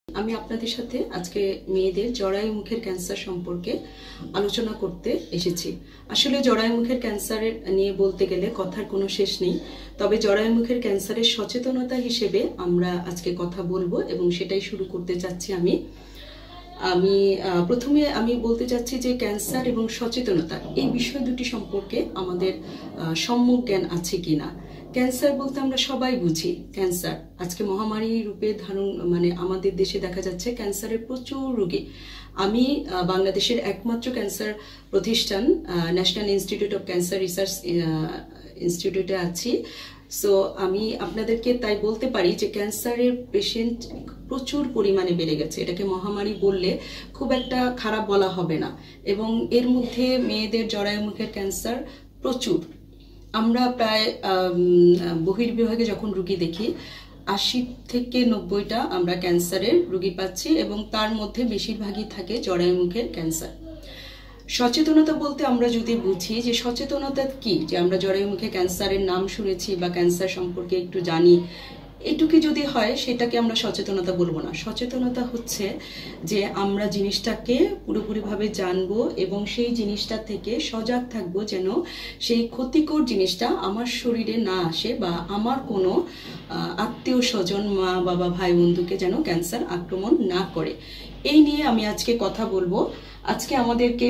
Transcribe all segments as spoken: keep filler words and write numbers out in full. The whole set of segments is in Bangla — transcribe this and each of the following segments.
আমি আপনাদের সাথে আজকে মেয়েদের জরায়ু মুখের ক্যান্সার সম্পর্কে আলোচনা করতে এসেছি। আসলে জরায়ু মুখের ক্যান্সারের নিয়ে বলতে গেলে কথার কোনো শেষ নেই, তবে জরায়ু মুখের ক্যান্সারের সচেতনতা হিসেবে আমরা আজকে কথা বলবো এবং সেটাই শুরু করতে চাচ্ছি। আমি আমি প্রথমে আমি বলতে চাচ্ছি যে ক্যান্সার এবং সচেতনতা এই বিষয় দুটি সম্পর্কে আমাদের সম্যক জ্ঞান আছে কিনা। ক্যান্সার বলতে আমরা সবাই বুঝি ক্যান্সার আজকে মহামারী রূপে ধারণ, মানে আমাদের দেশে দেখা যাচ্ছে ক্যান্সারের প্রচুর রোগী। আমি বাংলাদেশের একমাত্র ক্যান্সার প্রতিষ্ঠান national institute of cancer research ইনস্টিটিউটে আছি। সো আমি আপনাদেরকে তাই বলতে পারি যে ক্যান্সারের পেশেন্ট প্রচুর পরিমাণে বেড়ে গেছে। এটাকে মহামারী বললে খুব একটা খারাপ বলা হবে না। এবং এর মধ্যে মেয়েদের জরায়ু মুখের ক্যান্সার প্রচুর। আমরা প্রায় বহির্বিভাগে যখন রুগী দেখি আশি থেকে নব্বইটা আমরা ক্যান্সারের রুগী পাচ্ছি এবং তার মধ্যে বেশিরভাগই থাকে জরায়ু মুখের ক্যান্সার। সচেতনতা বলতে আমরা যদি বুঝি যে সচেতনতা কি, যে আমরা জরায়ু মুখে ক্যান্সারের নাম শুনেছি বা ক্যান্সার সম্পর্কে একটু জানি, এটুকু যদি হয় সেটাকে আমরা সচেতনতা বলবো না। সচেতনতা হচ্ছে যে আমরা জিনিসটাকে পুরোপুরিভাবে জানবো এবং সেই জিনিসটা থেকে সজাগ থাকবো যেন সেই ক্ষতিকর জিনিসটা আমার শরীরে না আসে বা আমার কোনো আত্মীয় স্বজন, মা বাবা, ভাই বন্ধুকে যেন ক্যান্সার আক্রমণ না করে। এই নিয়ে আমি আজকে কথা বলবো। আজকে আমাদেরকে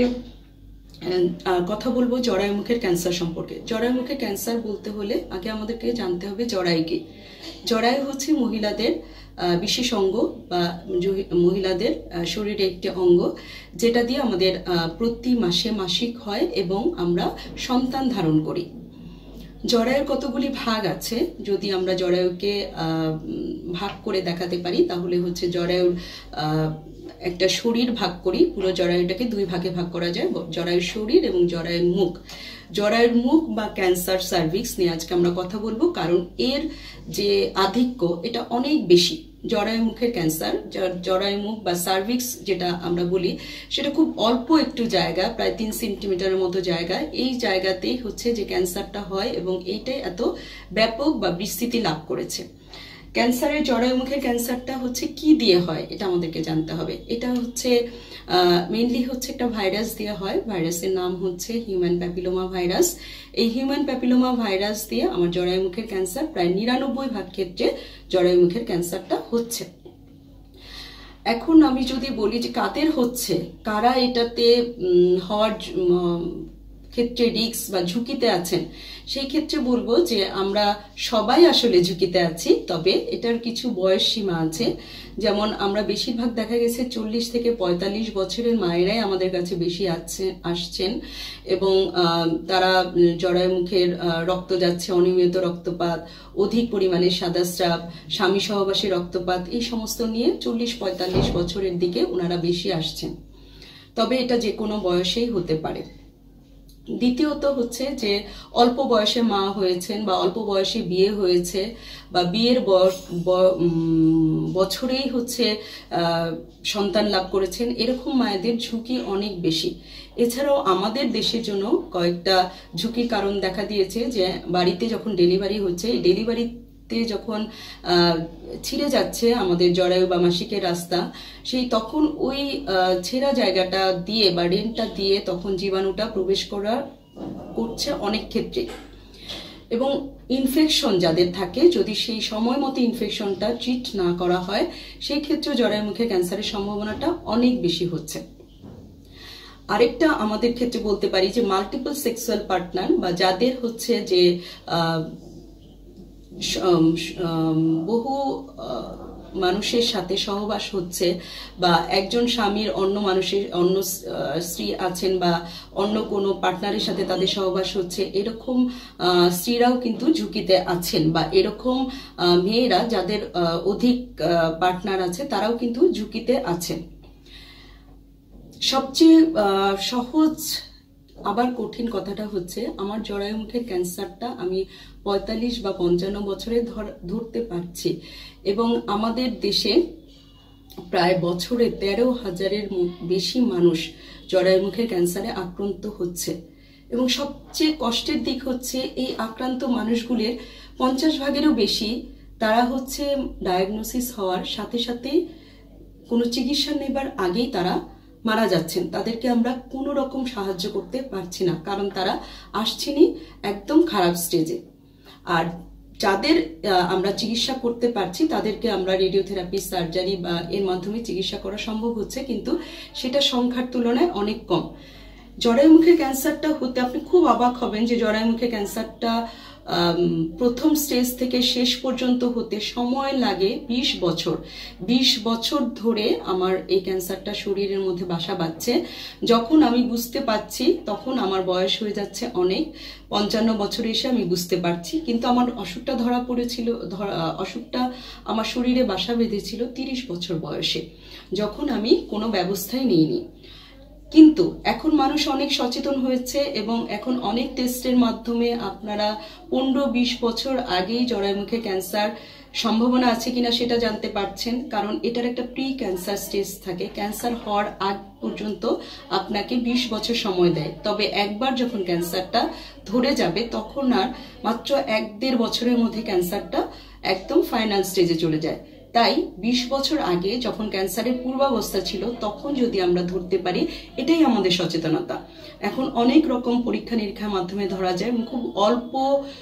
কথা বলবো জরায়ু মুখের ক্যান্সার সম্পর্কে। জরায়ু মুখের ক্যান্সার বলতে হলে আগে আমাদেরকে জানতে হবে জরায়ু কি। জরায়ু হচ্ছে মহিলাদের বিশেষ অঙ্গ বা মহিলাদের শরীরে একটি অঙ্গ, যেটা দিয়ে আমাদের প্রতি মাসে মাসিক হয় এবং আমরা সন্তান ধারণ করি। জরায়ুর কতগুলি ভাগ আছে, যদি আমরা জরায়ুকে ভাগ করে দেখাতে পারি তাহলে হচ্ছে জরায়ুর একটা শরীর ভাগ করি, পুরো জরায়ুটাকে দুই ভাগে ভাগ করা যায়, জরায়ুর শরীর এবং জরায়ুর মুখ। জরায়ুর মুখ বা ক্যান্সার সার্ভিক্স নিয়ে আজকে আমরা কথা বলবো, কারণ এর যে আধিক্য এটা অনেক বেশি। জরায়ু মুখের ক্যান্সার, জরায়ু মুখ বা সার্ভিক্স যেটা আমরা বলি, সেটা খুব অল্প একটু জায়গা, প্রায় তিন সেন্টিমিটারের মতো জায়গা। এই জায়গাতেই হচ্ছে যে ক্যান্সারটা হয় এবং এইটাই এত ব্যাপক বা বিস্তৃতি লাভ করেছে। ক্যান্সারের জরায়ু মুখের ক্যান্সারটা হচ্ছে কি দিয়ে হয় এটা আমাদেরকে জানতে হবে। এটা হচ্ছে মেইনলি হচ্ছে একটা ভাইরাস দিয়ে হয়। ভাইরাসের নাম হচ্ছে হিউম্যান প্যাপিলোমা ভাইরাস। এই হিউম্যান প্যাপিলোমা ভাইরাস দিয়ে আমার জরায়ু মুখের ক্যান্সার প্রায় নিরানব্বই ভাগ ক্ষেত্রে জরায়ু মুখের ক্যান্সারটা হচ্ছে। এখন আমি যদি বলি যে কাদের হচ্ছে, কারা এটাতে হওয়ার ক্ষেত্রে রিস্ক বা ঝুঁকিতে আছেন, সেই ক্ষেত্রে বলবো যে আমরা সবাই আসলে ঝুঁকিতে আছি, তবে এটার কিছু বয়স সীমা আছে। যেমন আমরা বেশিরভাগ দেখা গেছে চল্লিশ থেকে পঁয়তাল্লিশ বছরের মায়েরাই আমাদের কাছে বেশি আসছেন এবং তারা জরায়ু মুখের রক্ত যাচ্ছে, অনিয়মিত রক্তপাত, অধিক পরিমাণে সাদা স্রাব, স্বামী সহবাসী রক্তপাত, এই সমস্ত নিয়ে চল্লিশ পঁয়তাল্লিশ বছরের দিকে ওনারা বেশি আসছেন। তবে এটা যে কোনো বয়সেই হতে পারে। দ্বিতীয়ত হচ্ছে যে অল্প বয়সে মা হয়েছেন বা অল্প বয়সে বিয়ে হয়েছে বা বিয়ের বছরেই হচ্ছে সন্তান লাভ করেছেন, এরকম মায়েদের ঝুঁকি অনেক বেশি। এছাড়াও আমাদের দেশের জন্য কয়েকটা ঝুঁকির কারণ দেখা দিয়েছে, যে বাড়িতে যখন ডেলিভারি হচ্ছে, এই ডেলিভারি যখন ছিঁড়ে যাচ্ছে আমাদের জরায়ু বা মাসিকের রাস্তা, সেই তখন ওই ছেঁড়া জায়গাটা দিয়ে বা রেনটা দিয়ে তখন জীবাণুটা প্রবেশ করা করছে অনেক ক্ষেত্রে। এবং ইনফেকশন যাদের থাকে, যদি সেই সময় মতো ইনফেকশনটা ট্রিট না করা হয়, সেই ক্ষেত্রে জরায়ু মুখে ক্যান্সারের সম্ভাবনাটা অনেক বেশি হচ্ছে। আরেকটা আমাদের ক্ষেত্রে বলতে পারি যে মাল্টিপল সেক্সুয়াল পার্টনার, বা যাদের হচ্ছে যে বহু মানুষের সাথে সহবাস হচ্ছে, বা একজন স্বামীর অন্য মানুষের অন্য স্ত্রী আছেন বা অন্য কোনো পার্টনারের সাথে তাদের সহবাস হচ্ছে, এরকম স্ত্রীরাও কিন্তু ঝুঁকিতে আছেন, বা এরকম মেয়েরা যাদের অধিক পার্টনার আছে তারাও কিন্তু ঝুঁকিতে আছেন। সবচেয়ে সহজ আবার কঠিন কথাটা হচ্ছে, আমার জরায়ু মুখের ক্যান্সারটা আমি পঁয়তাল্লিশ বা পঞ্চান্ন বছরে ধরতে পারছি এবং আমাদের দেশে প্রায় বছরে তেরো হাজারের বেশি মানুষ জরায়ু মুখের ক্যান্সারে আক্রান্ত হচ্ছে। এবং সবচেয়ে কষ্টের দিক হচ্ছে এই আক্রান্ত মানুষগুলির পঞ্চাশ ভাগেরও বেশি তারা হচ্ছে ডায়াগনোসিস হওয়ার সাথে সাথেই কোনো চিকিৎসা নেবার আগেই তারা মারা যাচ্ছেন, তাদেরকে আমরা কোনো রকম সাহায্য করতে পারছি না, কারণ তারা আসছেনই একদম খারাপ স্টেজে। আর যাদের আমরা চিকিৎসা করতে পারছি তাদেরকে আমরা রেডিওথেরাপি, সার্জারি বা এর মাধ্যমে চিকিৎসা করা সম্ভব হচ্ছে, কিন্তু সেটা সংখ্যার তুলনায় অনেক কম। জরায়ুমুখের ক্যান্সারটা হতে আপনি খুব অবাক হবেন যে জরায়ুমুখের ক্যান্সারটা প্রথম স্টেজ থেকে শেষ পর্যন্ত হতে সময় লাগে বিশ বছর। বিশ বছর ধরে আমার এই ক্যান্সারটা শরীরের মধ্যে বাসা বাঁধছে। যখন আমি বুঝতে পারছি তখন আমার বয়স হয়ে যাচ্ছে অনেক, পঞ্চান্ন বছর এসে আমি বুঝতে পারছি, কিন্তু আমার অসুখটা ধরা পড়েছিল, অসুখটা আমার শরীরে বাসা বেঁধেছিল তিরিশ বছর বয়সে, যখন আমি কোনো ব্যবস্থাই নিইনি। কিন্তু এখন মানুষ অনেক সচেতন হয়েছে এবং এখন অনেক টেস্টের মাধ্যমে আপনারা পনেরো বিশ বছর আগেই জরায়ুমুখে ক্যান্সার সম্ভাবনা আছে কিনা সেটা জানতে পারছেন, কারণ এটার একটা প্রি ক্যান্সার স্টেজ থাকে। ক্যান্সার হওয়ার আগ পর্যন্ত আপনাকে বিশ বছর সময় দেয়, তবে একবার যখন ক্যান্সারটা ধরে যাবে তখন আর মাত্র এক দেড় বছরের মধ্যে ক্যান্সারটা একদম ফাইনাল স্টেজে চলে যায়। তাই বিশ বছর আগে যখন ক্যান্সারের পূর্বাবস্থা ছিল তখন যদি আমরা ধরতে পারি, এটাই আমাদের সচেতনতা। এখন অনেক রকম পরীক্ষা নিরীক্ষার মাধ্যমে ধরা যায়, খুব অল্প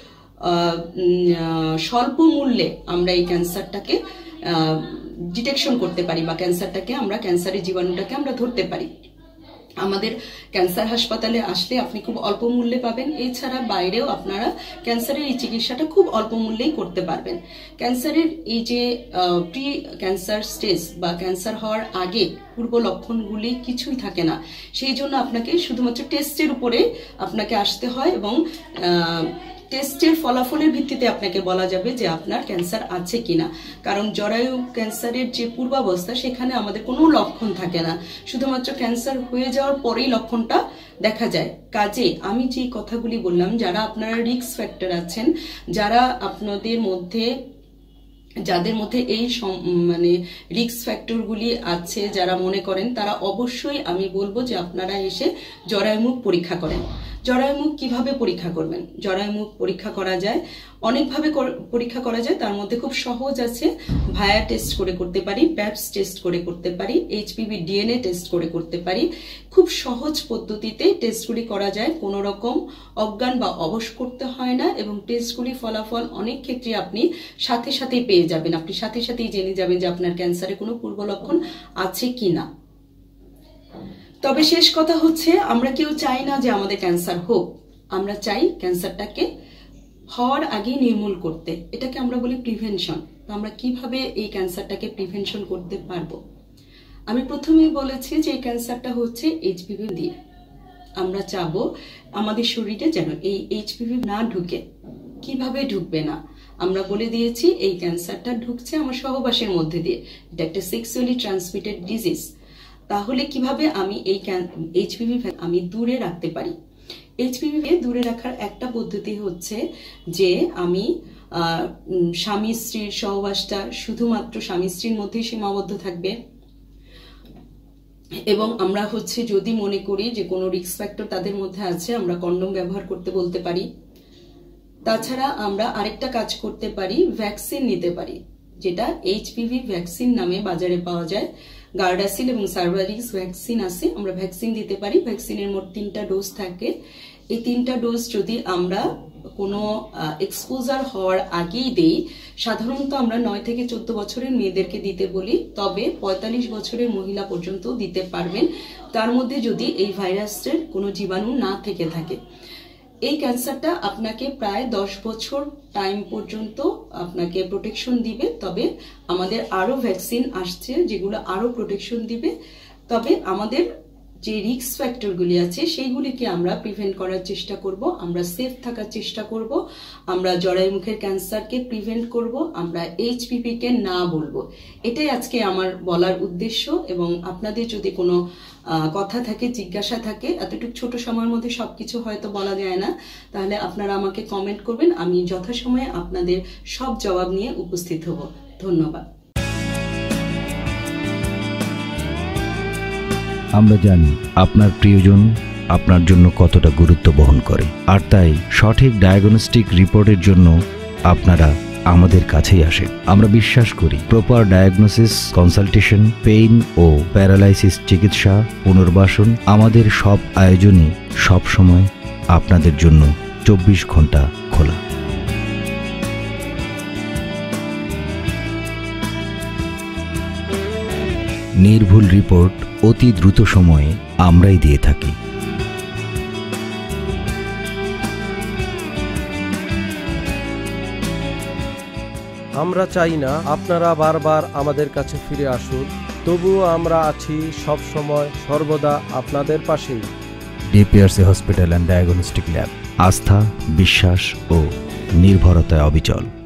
স্বল্প মূল্যে আমরা এই ক্যান্সারটাকে ডিটেকশন করতে পারি বা ক্যান্সারটাকে আমরা ক্যান্সারের জীবাণুটাকে আমরা ধরতে পারি। আমাদের ক্যান্সার হাসপাতালে আসলে আপনি খুব অল্প মূল্যে পাবেন, এছাড়া বাইরেও আপনারা ক্যান্সারের এই চিকিৎসাটা খুব অল্প মূল্যেই করতে পারবেন। ক্যান্সারের এই যে প্রি ক্যান্সার স্টেজ বা ক্যান্সার হওয়ার আগে পূর্ব লক্ষণগুলি কিছুই থাকে না, সেই জন্য আপনাকে শুধুমাত্র টেস্টের উপরে আপনাকে আসতে হয় এবং টেস্টের ফলাফলের ভিত্তিতে আপনাকে বলা যাবে যে আপনার ক্যান্সার আছে কিনা। কারণ জরায়ু ক্যান্সারের যে পূর্বাবস্থা সেখানে আমাদের কোনো লক্ষণ থাকে না, শুধুমাত্র ক্যান্সার হয়ে যাওয়ার পরেই লক্ষণটা দেখা যায়। কাজে আমি যে কথাগুলি বললাম, যারা আপনারা রিস্ক ফ্যাক্টর আছেন, যারা আপনাদের মধ্যে যাদের মধ্যে এই মানে রিস্ক ফ্যাক্টরগুলি আছে, যারা মনে করেন, তারা অবশ্যই আমি বলবো যে আপনারা এসে জরায়ুমুখ পরীক্ষা করেন। জরায়ুমুখ কিভাবে পরীক্ষা করবেন? জরায়ুমুখ পরীক্ষা করা যায় অনেকভাবে পরীক্ষা করা যায়, তার মধ্যে খুব সহজ আছে। ভায়া টেস্ট করে করতে পারি, প্যাপস টেস্ট করে করতে পারি, এইচপিভি ডিএনএ টেস্ট করে করতে পারি। খুব সহজ পদ্ধতিতে টেস্টগুলি করা যায়, কোনো রকম অজ্ঞান বা অবশ করতে হয় না এবং টেস্টগুলি ফলাফল অনেক ক্ষেত্রে আপনি সাথে সাথেই পেয়ে যাবেন। আপনি সাথে সাথেই জেনে যাবেন যে আপনার ক্যান্সারে কোনো পূর্ব লক্ষণ আছে কিনা। তবে শেষ কথা হচ্ছে, আমরা কেউ চাই না যে আমাদের ক্যান্সার হোক, আমরা চাই ক্যান্সারটাকে হওয়ার আগে নির্মূল করতে। এটাকে আমরা বলি প্রিভেনশন। তো আমরা কিভাবে এই ক্যান্সারটাকে প্রিভেনশন করতে পারবো? আমি প্রথমেই বলেছি যে এই ক্যান্সারটা হচ্ছে এইচপিভি দিয়ে। আমরা চাবো আমাদের শরীরে যেন এই এইচপিভি না ঢুকে। কিভাবে ঢুকবে না? আমরা বলে দিয়েছি এই ক্যান্সারটা ঢুকছে আমার সহবাসের মধ্যে দিয়ে, এটা একটা সেক্সুয়ালি ট্রান্সমিটেড ডিজিজ। তাহলে কিভাবে আমি এই এইচপিভি আমি দূরে রাখতে পারি? এইচপিভি দূরে রাখার একটা পদ্ধতি হচ্ছে যে আমি স্বামী স্ত্রীর সহবাসটা শুধুমাত্র স্বামী স্ত্রীর মধ্যেই সীমাবদ্ধ থাকবে, এবং আমরা হচ্ছে যদি মনে করি যে কোনো রিস্ক ফ্যাক্টর তাদের মধ্যে আছে, আমরা কন্ডোম ব্যবহার করতে বলতে পারি। তাছাড়া আমরা আরেকটা কাজ করতে পারি, ভ্যাকসিন নিতে পারি, যেটা এইচপিভি ভ্যাকসিন নামে বাজারে পাওয়া যায়। গার্ডাসিল এবং সার্ভারিক্স ভ্যাকসিন আছে, আমরা ভ্যাকসিন দিতে পারি। ভ্যাকসিনের মোট তিনটা ডোজ থাকে। এই তিনটা ডোজ যদি আমরা কোনো এক্সপোজার হওয়ার আগেই দেই, সাধারণত আমরা নয় থেকে চোদ্দ বছরের মেয়েদেরকে দিতে বলি, তবে পঁয়তাল্লিশ বছরের মহিলা পর্যন্ত দিতে পারবেন, তার মধ্যে যদি এই ভাইরাসের কোনো জীবাণু না থেকে থাকে। এই ক্যান্সারটা আপনাকে প্রায় দশ বছর টাইম পর্যন্ত আপনাকে প্রোটেকশন দিবে, তবে আমাদের আরো ভ্যাকসিন আসছে যেগুলো আরো প্রোটেকশন দিবে। তবে আমাদের যে রিস্ক ফ্যাক্টরগুলি আছে সেইগুলিকে আমরা প্রিভেন্ট করার চেষ্টা করব, আমরা সেফ থাকার চেষ্টা করব, আমরা জরায়ুমুখের ক্যান্সারকে প্রিভেন্ট করব, আমরা এইচপিভি কে না বলবো। এটাই আজকে আমার বলার উদ্দেশ্য। এবং আপনাদের যদি কোনো কথা থাকে, জিজ্ঞাসা থাকে, এতটুকু ছোট সময়ের মধ্যে সবকিছু হয়তো বলা যায় না, তাহলে আপনারা আমাকে কমেন্ট করবেন, আমি যথাসময়ে আপনাদের সব জবাব নিয়ে উপস্থিত হব। ধন্যবাদ। আমরা জানি আপনার প্রিয়জন আপনার জন্য কতটা গুরুত্ব বহন করে, আর তাই সঠিক ডায়াগনস্টিক রিপোর্টের জন্য আপনারা আমাদের কাছেই আসেন। আমরা বিশ্বাস করি প্রপার ডায়াগনোসিস, কনসালটেশন, পেইন ও প্যারালাইসিস চিকিৎসা, পুনর্বাসন, আমাদের সব আয়োজনই সব সময় আপনাদের জন্য চব্বিশ ঘন্টা খোলা। নির্ভুল রিপোর্ট অতি দ্রুত সময়ে আমরাই দিয়ে থাকি। আমরা চাই না আপনারা বারবার আমাদের কাছে ফিরে আসুন, তবুও আমরা আছি সব সময় সর্বদা আপনাদের পাশেই। DPRC hospital and diagnostic lab, আস্থা, বিশ্বাস ও নির্ভরতায় অবিচল।